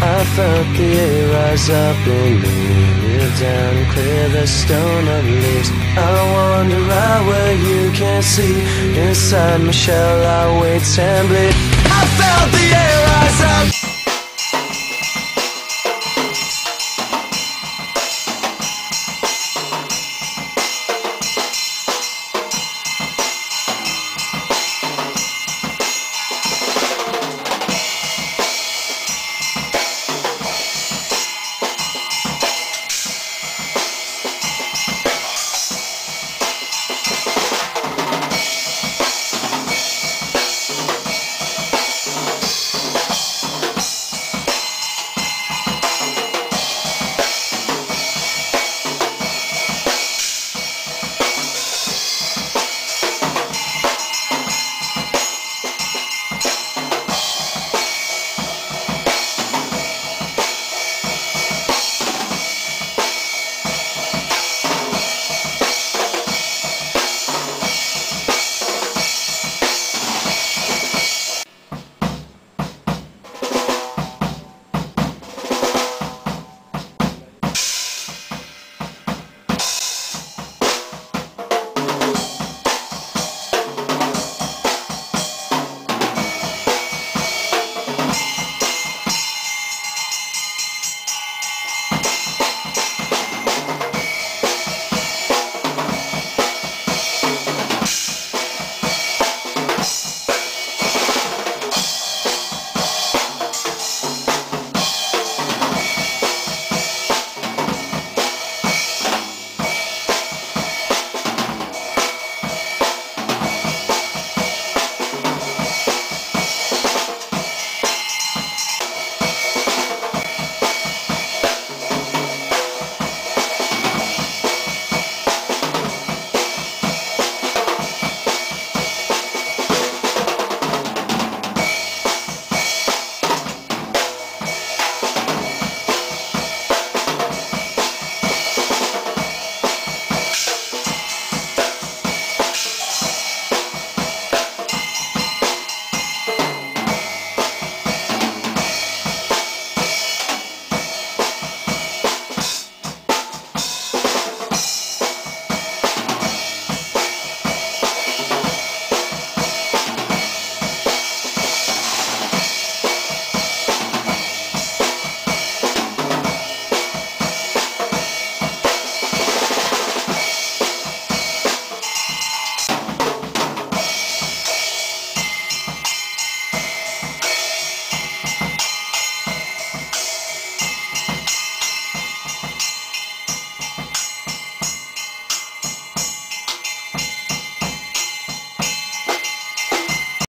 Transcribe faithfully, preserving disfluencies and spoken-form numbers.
I felt the air rise up in me, kneel down and clear the stone of leaves. I wander out where you can't see, inside my shell I wait and bleed. I felt the air rise up.